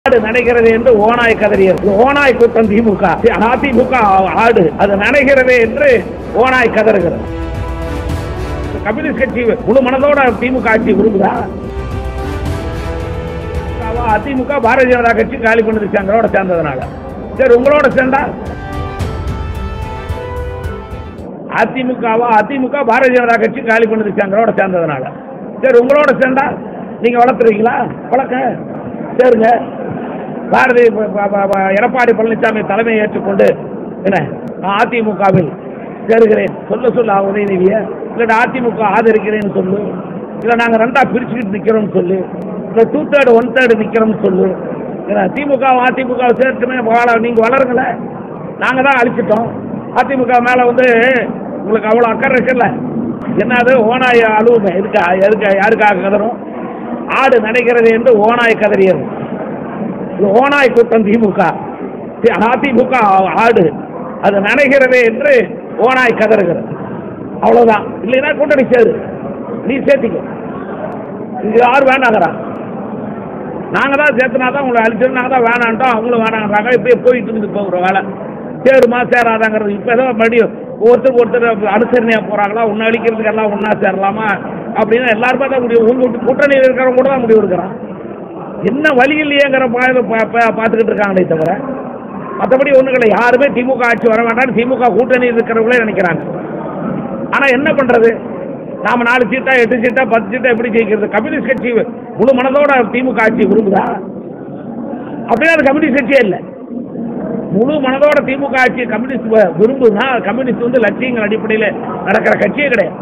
நடைகிறது என்று ஓனாய் கதறியது. ஓனாய் கூட்டம் திமுக, அதிமுக ஆடு அது நடைகிறது என்று ஓனாய் கதறுகிறது. கம்யூனிஸ்ட் கட்சி முழு மனதோட திமுக ஆட்சி விரும்புதா? அதிமுக பாரதிய ஜனதா கட்சி காலி பண்ணது எங்களோட சேர்ந்ததுனால. சரி, உங்களோட சேர்ந்தா அதிமுக பாரதிய ஜனதா கட்சி காலி பண்ணது எங்களோட சேர்ந்ததுனால. சரி, உங்களோட சேர்ந்தா நீங்க வளர்த்துருவீங்களா? வளர்க்க சரிங்க. பாரதி எடப்பாடி பழனிசாமி தலைமையை ஏற்றுக்கொண்டு என்ன அதிமுகவில் சேருகிறேன் சொல்ல உதயநிதியை, இல்லை அதிமுக ஆதரிக்கிறேன்னு சொல்லு, இல்லை நாங்கள் ரெண்டா பிரிச்சுக்கிட்டு நிற்கிறோம்னு சொல்லு, இல்லை 2/3 1/3 நிற்கிறோம்னு சொல்லு. திமுக அதிமுக சேர்த்துமே நீங்கள் வளருங்கள, நாங்கள் தான் அழிச்சிட்டோம். அதிமுக மேலே உங்களுக்கு அவ்வளோ அக்கறை இருக்குல்ல. என்னது ஓனாய் அழுவுங்க யாருக்காக கதறும்? ஆடு நடைகிறது என்று ஓனாய் கதறியது. ஓனாய் கூட்டம் திமுக, அதிமுக ஆடு அது நடைகிறது என்று ஓனாய் கதறுகிறது. அவ்வளவுதான். இல்லைன்னா கூட்டணி சேரு, நீ சேர்த்திக்க. இது யாரும் வேண்டாங்கிறா? நாங்க தான் சேர்த்துனாதான் உங்களை அழிச்சிடும், நாங்கள் தான் வேணான்ட்டோம், அவங்களும் வேணாங்கிறாங்க. இப்படியே போயிட்டு இருந்து போகிற வேலை. சேருமா சேராதாங்கிறது இப்போ ஏதோ மறுபடியும் ஒருத்தர் அனுசரணையா போறாங்களா, உன்னை அழிக்கிறதுக்கு எல்லாம் ஒன்னா சேரலாமா அப்படின்னு எல்லாருமே தான் முடிவு. உங்க கூட்டணியில் இருக்கிறவங்க கூட தான் முடிவு இருக்கிறான். என்ன வழி இல்லையேங்கிற பார்த்துக்கிட்டு இருக்காங்களே தவிர மற்றபடி ஒண்ணுகளை யாருமே திமுக ஆட்சி வர வேண்டாம், திமுக கூட்டணி இருக்கிறவங்களே நினைக்கிறாங்க. ஆனா என்ன பண்றது? நாம 4 சீட்டா 8 சீட்டா 10 சீட்டா எப்படி ஜெயிக்கிறது? கம்யூனிஸ்ட் கட்சி முழு மனதோட திமுக ஆட்சி விரும்புதா? அப்படியே அது கம்யூனிஸ்ட் கட்சியே இல்லை. முழு மனதோட திமுக ஆட்சி கம்யூனிஸ்ட் விரும்புதுன்னா கம்யூனிஸ்ட் லட்சியங்கள் அடிப்படையில் நடக்கிற கட்சியே கிடையாது.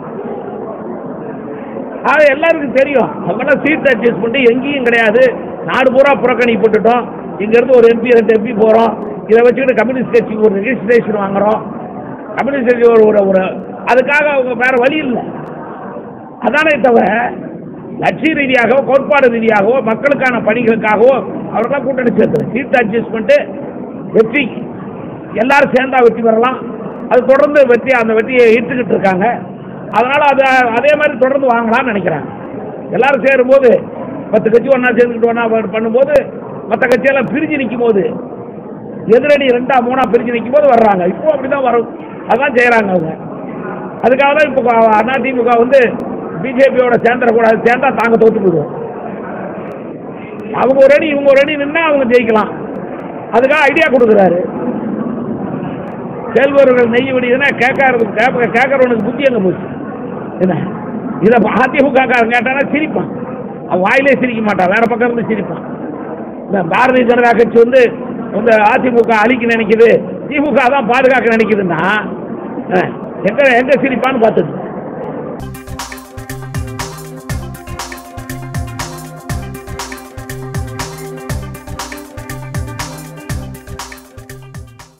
அது எல்லாருக்கும் தெரியும். அவங்களாம் சீட் அட்ஜஸ்ட் பண்ணி எங்கேயும் கிடையாது. நாடு பூரா புறக்கணி போட்டுட்டோம். இங்க இருந்து ஒரு MP 2 MP போறோம். இதை வச்சுக்கிட்டு கம்யூனிஸ்ட் கட்சிக்கு ஒரு ரெஜிஸ்ட்ரேஷன் வாங்குறோம். கம்யூனிஸ்ட் கட்சி ஒரு அதுக்காக அவங்க வேற வழி இல்லை. அதானே தவிர லட்சிய ரீதியாகவோ கோட்பாடு ரீதியாகவோ மக்களுக்கான பணிகளுக்காகவோ அவர்களாம் கூட்டணி சேர்த்து சீட் அட்ஜஸ்ட்மெண்ட் வெற்றி எல்லாரும் சேர்ந்தா வெற்றி பெறலாம். அது தொடர்ந்து அந்த வெற்றியை ஈர்த்துக்கிட்டு இருக்காங்க. அதனால அதே மாதிரி தொடர்ந்து வாங்கலாம்னு நினைக்கிறாங்க. எல்லாரும் சேரும்போது 10 கட்சி ஒன்னா சேர்ந்துக்கிட்டு ஒன்னா பண்ணும்போது மற்ற கட்சியெல்லாம் பிரிஞ்சு நிற்கும் போது எதிரணி 2 3 பிரிஞ்சு நிற்கும் போது வர்றாங்க. இப்போ அப்படிதான் வரும். அதான் செய்யறாங்க அவங்க. அதுக்காக தான் இப்போ அதிமுக பிஜேபியோட சேர்ந்துடக்கூடாது. சேர்ந்தா தாங்க தோத்து போடுவோம். அவங்க ஒரு அணி இவங்க ஒரு அணி நின்னா அவங்க ஜெயிக்கலாம். அதுக்காக ஐடியா கொடுக்குறாரு. செல்வர்கள் நெய் விடுதுன்னா கேட்கறவனுக்கு புத்தி எங்க போச்சு? என்ன இதை அதிமுக கேட்டானா சிரிப்பான். அவன் வாயிலே சிரிக்க மாட்டான், வேற பக்கம் இருந்து சிரிப்பான். இந்த பாரதிய ஜனதா கட்சி அதிமுக அழிக்க நினைக்குது, திமுக தான் பாதுகாக்க நினைக்குதுன்னா எங்க சிரிப்பான்னு பார்த்துது.